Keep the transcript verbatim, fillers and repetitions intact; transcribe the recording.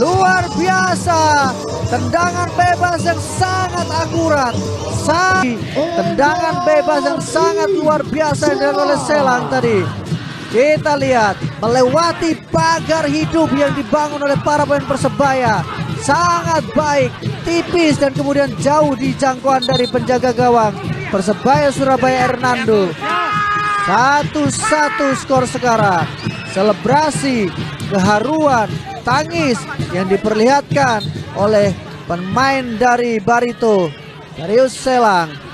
luar biasa. Tendangan bebas yang sangat akurat. Tendangan bebas yang sangat luar biasa yang dilakukan oleh Selang tadi. Kita lihat melewati pagar hidup yang dibangun oleh para pemain Persebaya. Sangat baik, tipis dan kemudian jauh di jangkauan dari penjaga gawang Persebaya Surabaya Hernando. Satu satu skor sekarang. Selebrasi, keharuan, tangis yang diperlihatkan oleh pemain dari Barito, Darius Selang.